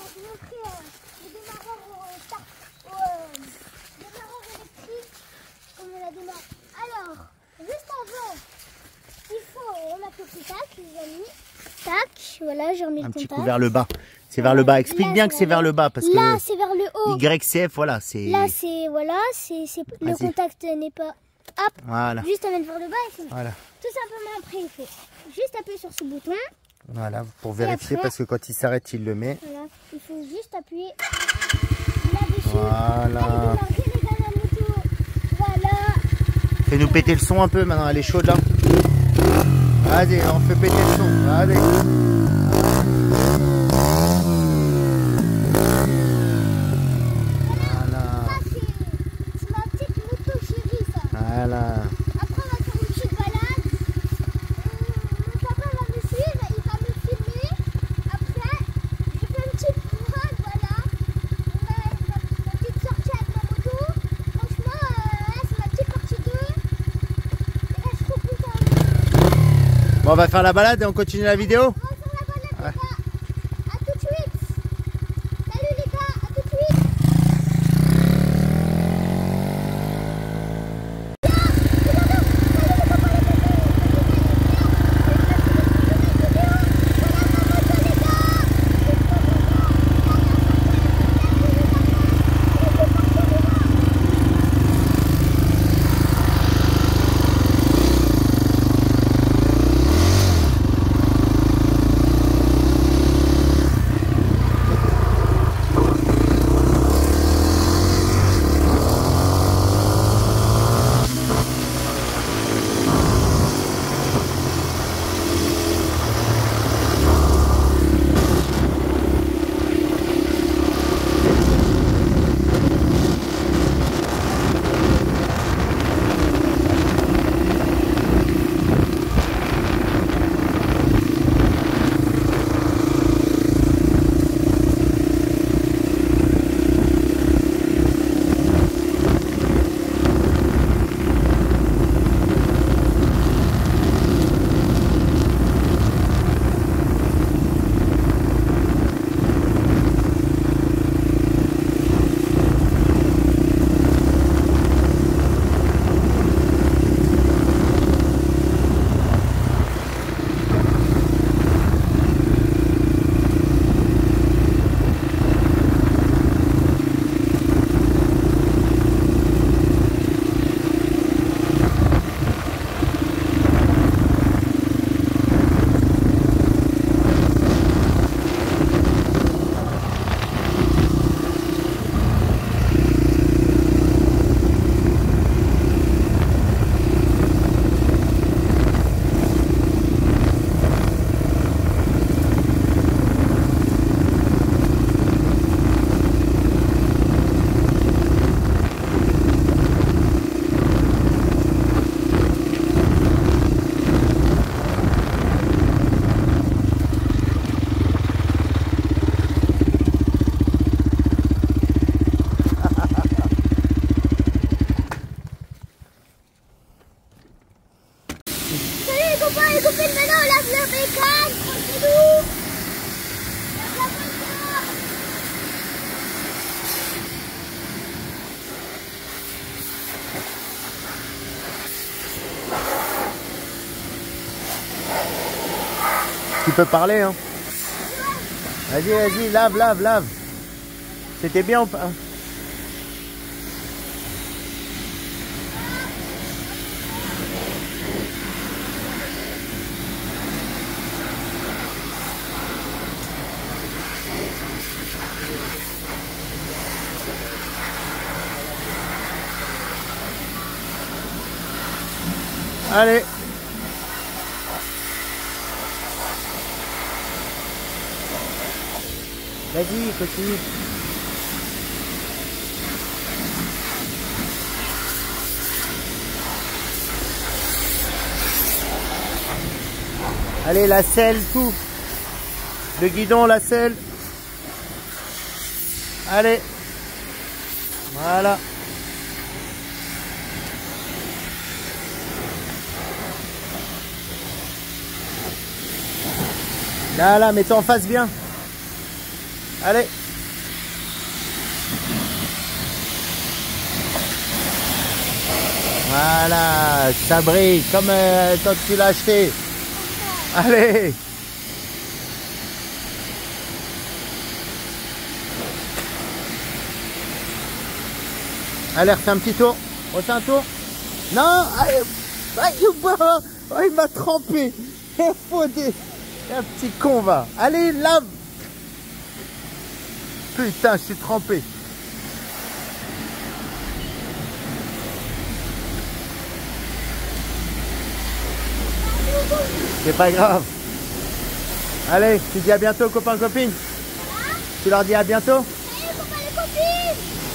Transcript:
vous montrer le démarreur électrique, comment on la démarre. Alors, juste avant, il faut remettre le contact, les amis. Tac, voilà, j'ai remis le contact. Un petit coup vers le bas. C'est vers le bas. Explique là, bien que c'est vers le bas parce que là, c'est vers le haut. YCF, voilà, c'est. Là, c'est voilà, le contact n'est pas. Hop. Voilà. Juste à mettre vers le bas et c'est Voilà. tout simplement. Après, il faut juste appuyer sur ce bouton. Voilà, pour vérifier après, parce que quand il s'arrête, il le met. Voilà, il faut juste appuyer là-dessus. Voilà. Et démarrer la moto. Voilà. Fais-nous péter le son un peu maintenant, elle est chaude là. Vas-y, on fait péter le son. Vas-y. Voilà. Ça, c'est ma petite moto chérie, ça. Voilà. Après, on va faire une petite balade. Mon papa va me suivre, il va me filmer. Après, je fais une petite promenade, voilà. Ma petite sortie avec ma moto. Franchement, c'est ma petite partie 2. Et là, je suis trop contente. Bon, on va faire la balade et on continue la vidéo. On va faire la balade, les gars. À tout de suite. Salut, les gars. À tout de suite. Tu peux parler, hein. Vas-y, vas-y, lave, lave, lave. C'était bien ou pas? Allez. Vas-y, continue. Allez, la selle, tout. Le guidon, la selle. Allez. Voilà. Là, là, mets-toi en face bien. Allez. Voilà, ça brille comme quand tu l'as acheté. Allez. Allez, refais un petit tour. Refais un tour. Non, allez. Oh, il m'a trempé. Un petit con va. Allez, lave. Putain, je suis trempé. C'est pas grave. Allez, tu dis à bientôt, copains, copines. Tu leur dis à bientôt. Salut, copains et copines.